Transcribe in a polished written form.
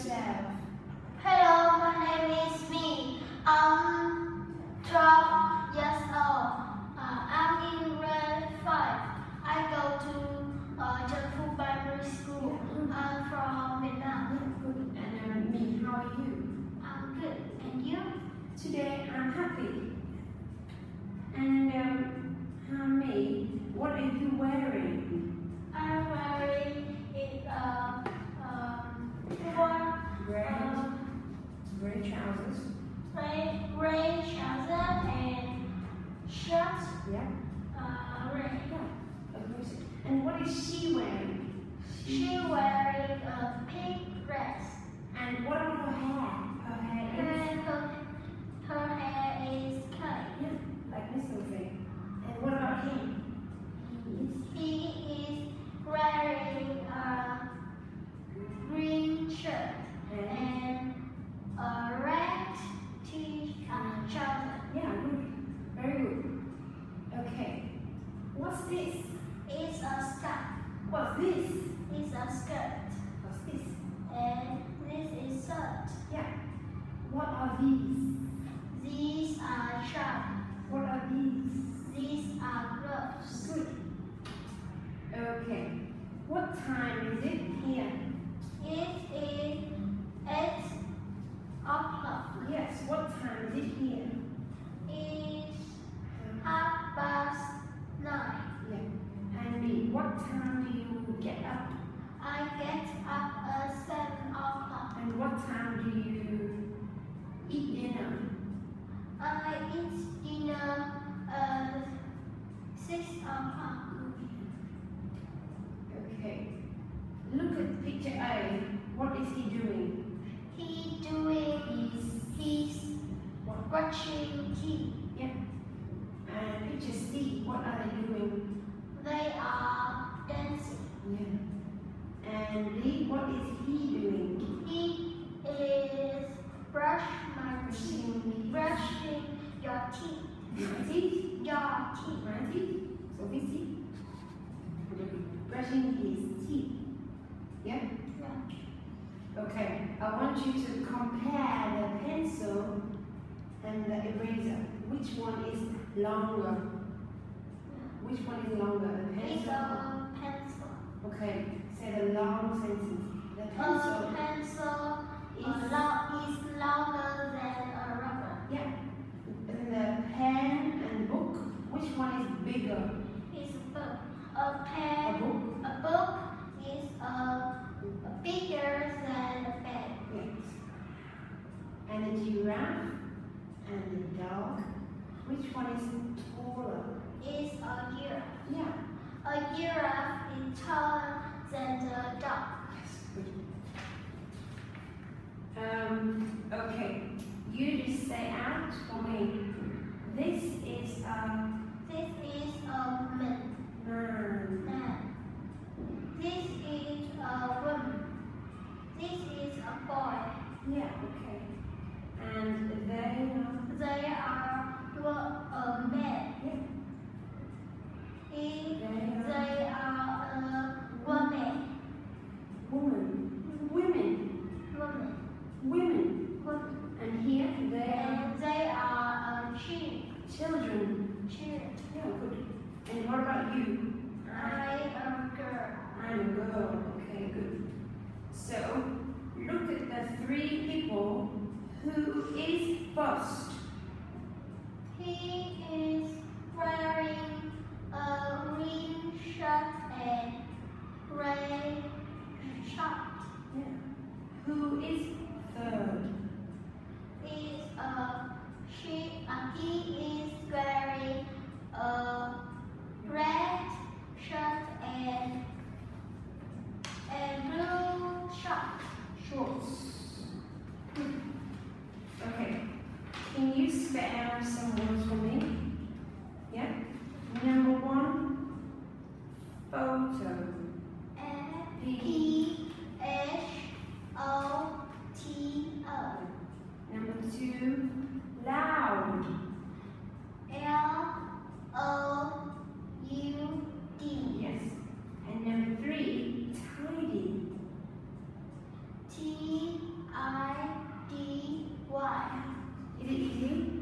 yourself. Hello, my name is me. I'm 12 years old. I'm in grade 5. I go to Janfu Primary School. I'm from Vietnam. Good. And me, how are you? I'm good. And you? Today I'm happy. And me, what are you wearing? I'm wearing Gray trousers. gray trouser and shirt. Yeah. Red. Yeah. And what is she wearing? She wearing a pink dress. And what about her hair? Her hair is Her hair is curly. yeah, like this sort of thing. And what about him? He is wearing a green shirt and a red trouser. Yeah, good. Very good. Okay. What's this? It's a skirt. What's this? It's a skirt. What's this? And this is shirt. Yeah. What are these? These are shorts. What are these? These are gloves. Good. Okay. What time is it here? It is 8 o'clock. Yes. What time is it here? It's 9:30. Yeah. And me, what time do you get up? I get up at 7 o'clock. And what time do you eat dinner? I eat dinner at 6 o'clock. Okay. Look at picture A. What is he doing? He's brushing teeth. Yeah. And picture C. What are they doing? They are dancing. Yeah. And D. What is he doing? He is brushing your teeth. My teeth. Your teeth. My teeth. So we see. Brushing his teeth. Yeah. Yeah. Okay. I want you to compare the pencil and the eraser. Which one is longer? Which one is longer? The It's pencil? a pencil. Okay. Say the long sentence. The A pencil. pencil is is longer than a rubber. yeah. And the pen and book. Which one is bigger? It's a book. A A pen. book. A book is bigger than a pen. Yes. And a giraffe and the dog. Which one is taller? It's a giraffe. Yeah. A giraffe is taller than the dog. Yes. Good. Okay. You just say out for me. This is a This is a man. man. This is a woman. This is a boy. Yeah. Okay. And they are They are a man. yeah. They are a woman. Woman. Women. Woman. Women. Woman. And here they are And they are children. children. Yeah, good. And what about you? I am a girl. I'm a girl. Okay, good. So, look at the three people. Who is first? He is wearing a green shirt and gray short. Yeah. Who is third? He is wearing a red shirt and blue short. Shorts. Okay. Can you spell out some words for me? Yeah. Number one, photo. P-H-O-T-O. Number two, loud. L-O-U-D. Yes. And number three, tidy. T I-D-Y. Is it easy?